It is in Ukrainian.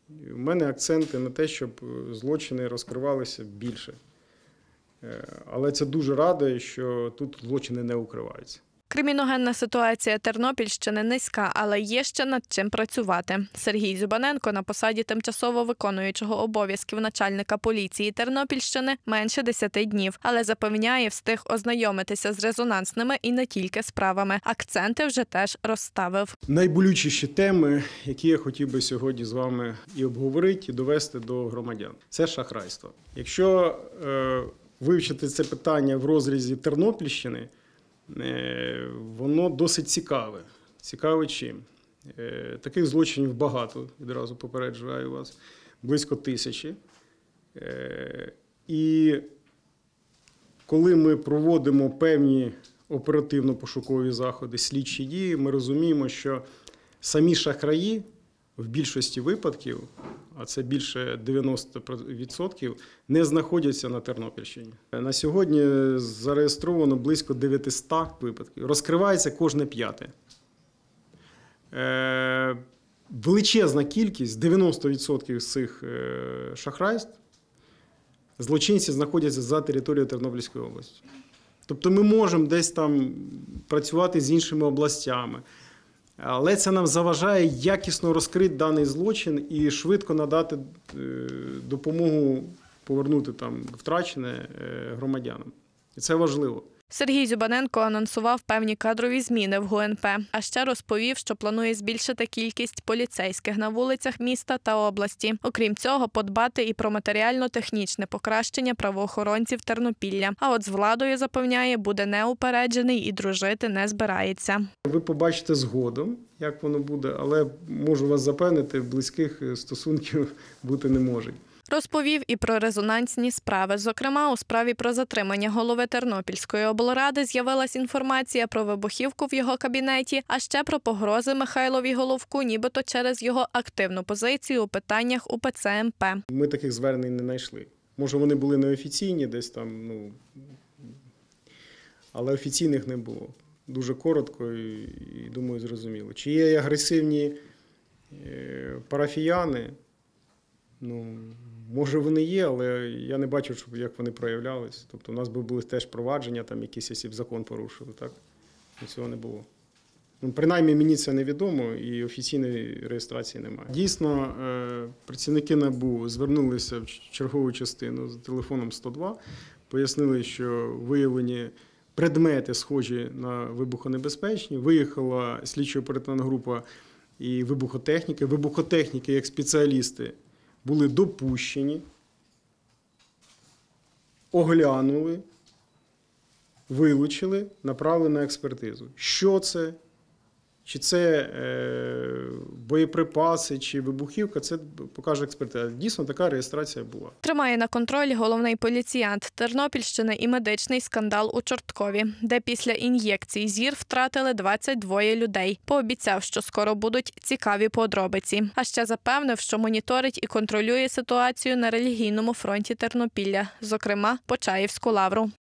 У мене акценти на те, щоб злочини розкривалися більше. Але це дуже радує, що тут злочини не укриваються. Криміногенна ситуація Тернопільщини низька, але є ще над чим працювати. Сергій Зюбаненко на посаді тимчасово виконуючого обов'язків начальника поліції Тернопільщини менше 10 днів, але запевняє, встиг ознайомитися з резонансними і не тільки справами. Акценти вже теж розставив. Найболючіші теми, які я хотів би сьогодні з вами і обговорити, і довести до громадян – це шахрайство. Якщо вивчити це питання в розрізі Тернопільщини, воно досить цікаве. Цікаве чим? Таких злочинів багато, відразу попереджаю вас, близько 1000. І коли ми проводимо певні оперативно-пошукові заходи, слідчі дії, ми розуміємо, що самі шахраї в більшості випадків, а це більше 90%, не знаходяться на Тернопільщині. На сьогодні зареєстровано близько 900 випадків. Розкривається кожне 5. Величезна кількість, 90% з цих шахрайств, злочинці знаходяться за територією Тернопільської області. Тобто ми можемо десь там працювати з іншими областями, але це нам заважає якісно розкрити даний злочин і швидко надати допомогу повернути там втрачене громадянам. І це важливо. Сергій Зюбаненко анонсував певні кадрові зміни в ГУНП, а ще розповів, що планує збільшити кількість поліцейських на вулицях міста та області. Окрім цього, подбати і про матеріально-технічне покращення правоохоронців Тернопілля. А от з владою, запевняє, буде неупереджений і дружити не збирається. Ви побачите згодом, як воно буде, але можу вас запевнити, близьких стосунків бути не може. Розповів і про резонансні справи. Зокрема, у справі про затримання голови Тернопільської облради з'явилась інформація про вибухівку в його кабінеті, а ще про погрози Михайлові Головку, нібито через його активну позицію у питаннях УПЦ МП. Ми таких звернень не знайшли. Може, вони були неофіційні десь там, але офіційних не було. Дуже коротко і думаю, зрозуміло. Чи є агресивні парафіяни? Може вони є, але я не бачу, як вони проявлялись. Тобто у нас були теж провадження, там якісь осіб закон порушили, так? І цього не було. Принаймні мені це невідомо і офіційної реєстрації немає. Дійсно, працівники НАБУ звернулися в чергову частину з телефоном 102, пояснили, що виявлені предмети, схожі на вибухонебезпечні. Виїхала слідчо-оперативна група і вибухотехніки. Вибухотехніки як спеціалісти були допущені, оглянули, вилучили, направили на експертизу. Що це? Чи це боєприпаси, чи вибухівка, це покаже експертиза. Дійсно, така реєстрація була. Тримає на контролі головний поліціянт Тернопільщини і медичний скандал у Чорткові, де після ін'єкцій зір втратили 22 людей. Пообіцяв, що скоро будуть цікаві подробиці. А ще запевнив, що моніторить і контролює ситуацію на релігійному фронті Тернопілля, зокрема Почаївську лавру.